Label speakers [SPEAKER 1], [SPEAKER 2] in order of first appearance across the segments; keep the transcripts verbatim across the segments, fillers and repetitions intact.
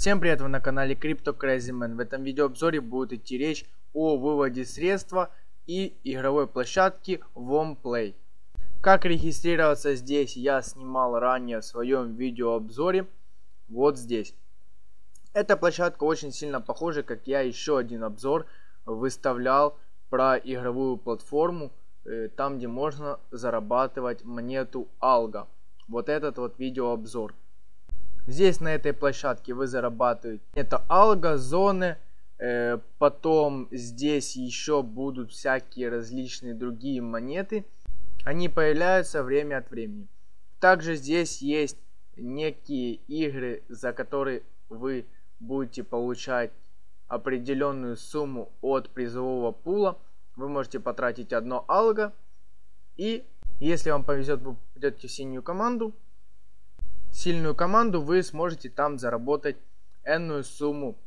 [SPEAKER 1] Всем привет, вы на канале Crypto Crazy Man. В этом видеообзоре будет идти речь о выводе средства и игровой площадки WomPlay. Как регистрироваться здесь, я снимал ранее в своем видеообзоре. Вот здесь. Эта площадка очень сильно похожа, как я еще один обзор выставлял про игровую платформу, там где можно зарабатывать монету Algo. Вот этот вот видеообзор. Здесь на этой площадке вы зарабатываете это Algo, зоны, э, потом здесь еще будут всякие различные другие монеты. Они появляются время от времени. Также здесь есть некие игры, за которые вы будете получать определенную сумму от призового пула. Вы можете потратить одно Algo, и если вам повезет, вы попадете в синюю команду. Сильную команду, вы сможете там заработать энную сумму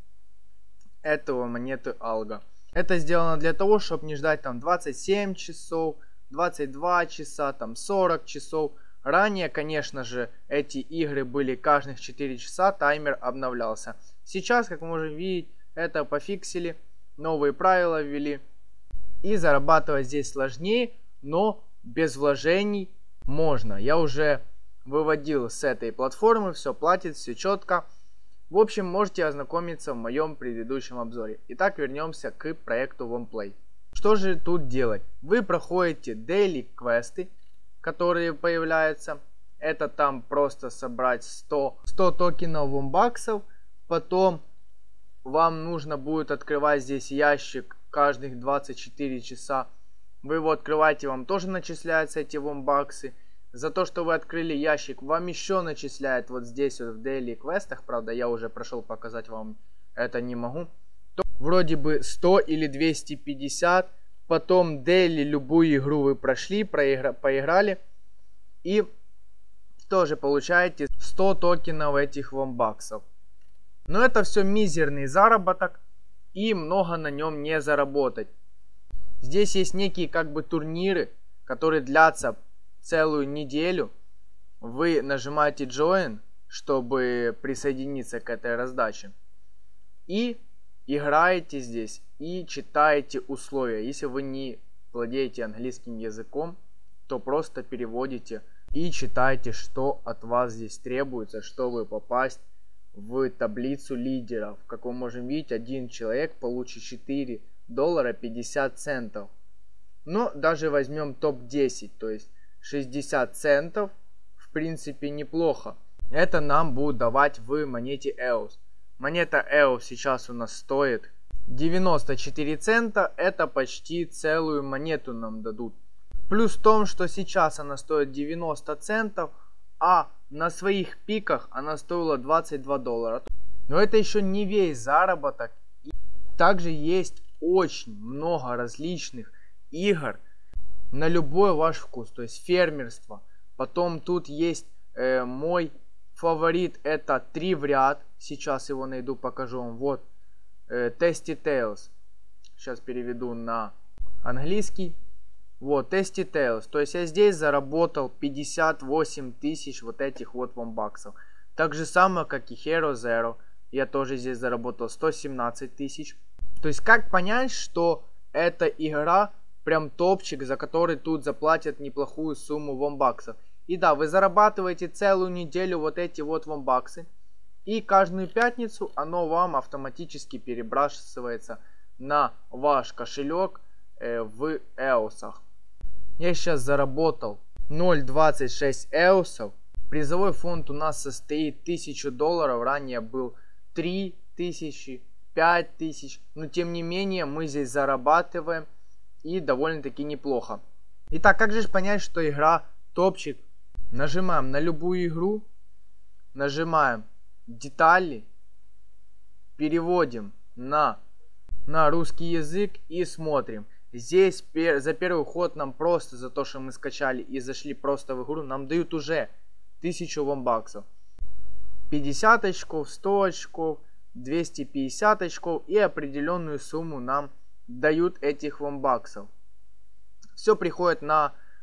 [SPEAKER 1] этого монеты Algo. Это сделано для того, чтобы не ждать там двадцать семь часов, двадцать два часа, там сорок часов. Ранее, конечно же, эти игры были каждых четыре часа, таймер обновлялся. Сейчас, как мы можем видеть, это пофиксили, новые правила ввели. И зарабатывать здесь сложнее, но без вложений можно. Я уже выводил с этой платформы, все платит, все четко. В общем, можете ознакомиться в моем предыдущем обзоре. Итак, вернемся к проекту WomPlay. Что же тут делать? Вы проходите daily квесты, которые появляются. Это там просто собрать сто, сто токенов вомбаксов. Потом вам нужно будет открывать здесь ящик каждых двадцать четыре часа. Вы его открываете, вам тоже начисляются эти вомбаксы. За то, что вы открыли ящик, вам еще начисляют вот здесь вот в daily квестах. Правда, я уже прошел, показать вам это не могу. То вроде бы сто или двести пятьдесят. Потом daily любую игру вы прошли, проигра поиграли. И тоже получаете сто токенов этих вомбаксов. Но это все мизерный заработок. И много на нем не заработать. Здесь есть некие как бы турниры, которые длятся целую неделю. Вы нажимаете Join, чтобы присоединиться к этой раздаче. И играете здесь и читаете условия. Если вы не владеете английским языком, то просто переводите и читайте, что от вас здесь требуется, чтобы попасть в таблицу лидеров. Как вы можем видеть, один человек получит четыре доллара пятьдесят центов. Но даже возьмем топ десять, то есть шестьдесят центов, в принципе неплохо. Это нам будет давать в монете и о эс. Монета и о эс сейчас у нас стоит девяносто четыре цента, это почти целую монету нам дадут. Плюс в том, что сейчас она стоит девяносто центов, а на своих пиках она стоила двадцать два доллара. Но это еще не весь заработок. И также есть очень много различных игр на любой ваш вкус, то есть фермерство. Потом тут есть э, мой фаворит, это три в ряд. Сейчас его найду, покажу вам. Вот э, Tasty Tales. Сейчас переведу на английский. Вот Tasty Tales. То есть я здесь заработал пятьдесят восемь тысяч вот этих вот вомбаксов. Так же самое, как и Hero Zero. Я тоже здесь заработал сто семнадцать тысяч. То есть как понять, что эта игра прям топчик, за который тут заплатят неплохую сумму вомбаксов. И да, вы зарабатываете целую неделю вот эти вот вомбаксы. И каждую пятницу оно вам автоматически перебрасывается на ваш кошелек э, в и о эсах. Я сейчас заработал ноль целых двадцать шесть сотых и о эсов. Призовой фонд у нас состоит тысячу долларов. Ранее был три тысячи, пять тысяч. Но тем не менее мы здесь зарабатываем. И довольно-таки неплохо. Итак, как же понять, что игра топчик? Нажимаем на любую игру. Нажимаем детали. Переводим на, на русский язык и смотрим. Здесь пер, за первый ход нам просто за то, что мы скачали и зашли просто в игру, нам дают уже тысячу вомбаксов. пятьдесят очков, сто очков, двести пятьдесят очков и определенную сумму нам дают этих вомбаксов. Все приходит на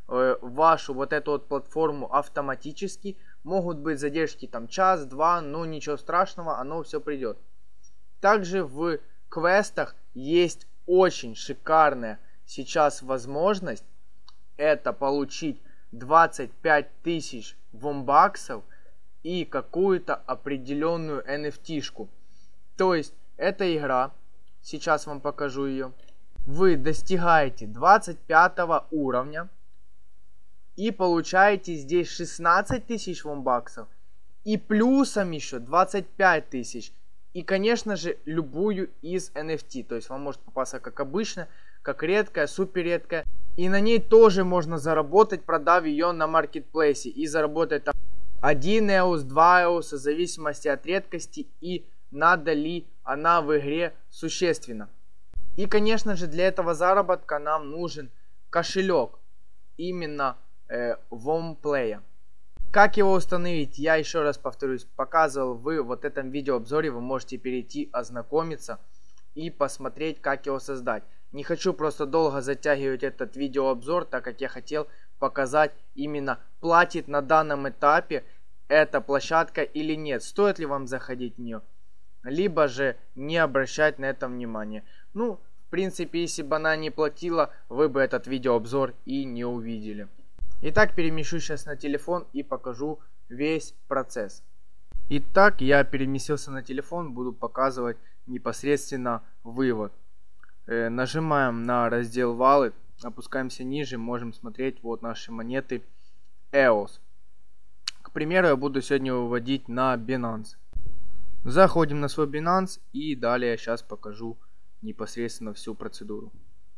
[SPEAKER 1] э, вашу вот эту вот платформу автоматически. Могут быть задержки там час-два, но ничего страшного, оно все придет. Также в квестах есть очень шикарная сейчас возможность. Это получить двадцать пять тысяч вомбаксов и какую-то определенную эн эф ти-шку. То есть эта игра, сейчас вам покажу ее. Вы достигаете двадцать пятого уровня и получаете здесь шестнадцать тысяч вомбаксов и плюсом еще двадцать пять тысяч. И, конечно же, любую из эн эф ти. То есть вам может попасться как обычно, как редкая, супер редкая. И на ней тоже можно заработать, продав ее на маркетплейсе. И заработать там один эос, два эоса, в зависимости от редкости и надо ли она в игре существенно. И, конечно же, для этого заработка нам нужен кошелек именно э, Womplay. Как его установить, я еще раз повторюсь, показывал в вот этом видеообзоре. Вы можете перейти, ознакомиться и посмотреть, как его создать. Не хочу просто долго затягивать этот видеообзор, так как я хотел показать именно, платит на данном этапе эта площадка или нет. Стоит ли вам заходить в нее, либо же не обращать на это внимание. Ну, в принципе, если бы она не платила, вы бы этот видеообзор и не увидели. Итак, перемещу сейчас на телефон и покажу весь процесс. Итак, я переместился на телефон, буду показывать непосредственно вывод. Э, нажимаем на раздел Wallet, опускаемся ниже, можем смотреть вот наши монеты эос. К примеру, я буду сегодня выводить на Binance. Заходим на свой Binance и далее я сейчас покажу непосредственно всю процедуру.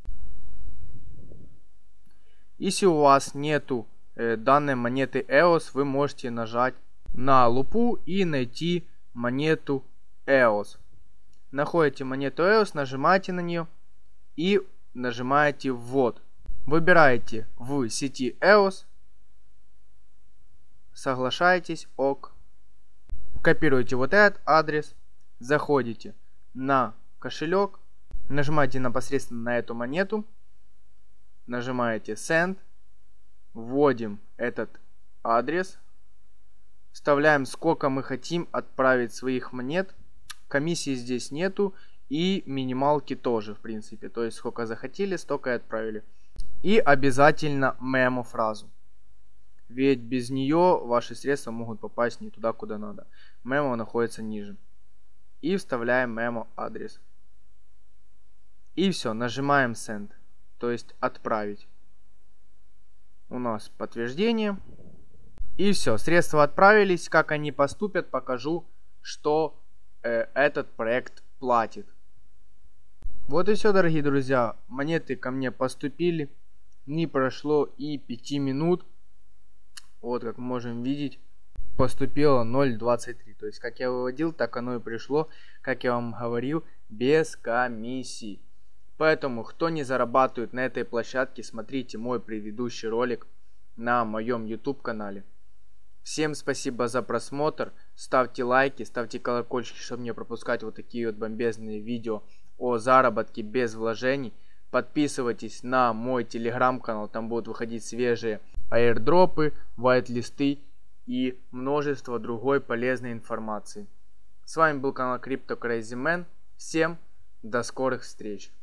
[SPEAKER 1] Если у вас нету э, данной монеты эос, вы можете нажать на лупу и найти монету эос. Находите монету эос, нажимаете на нее и нажимаете ввод. Выбираете в сети эос, соглашаетесь, ок. Копируете вот этот адрес, заходите на кошелек, нажимаете непосредственно на эту монету. Нажимаете Send, вводим этот адрес, вставляем сколько мы хотим отправить своих монет, комиссии здесь нету и минималки тоже в принципе, то есть сколько захотели, столько и отправили. И обязательно мемо фразу, ведь без нее ваши средства могут попасть не туда, куда надо. Мемо находится ниже. И вставляем мемо адрес. И все, нажимаем Send. То есть отправить. У нас подтверждение. И все, средства отправились. Как они поступят, покажу, что э, этот проект платит. Вот и все, дорогие друзья. Монеты ко мне поступили. Не прошло и пяти минут. Вот как мы можем видеть, поступило ноль двадцать три. То есть как я выводил, так оно и пришло. Как я вам говорил, без комиссии. Поэтому, кто не зарабатывает на этой площадке, смотрите мой предыдущий ролик на моем YouTube канале. Всем спасибо за просмотр. Ставьте лайки, ставьте колокольчики, чтобы не пропускать вот такие вот бомбезные видео о заработке без вложений. Подписывайтесь на мой телеграм-канал, там будут выходить свежие аирдропы, вайт-листы и множество другой полезной информации. С вами был канал CryptoCrazyMan. Всем до скорых встреч.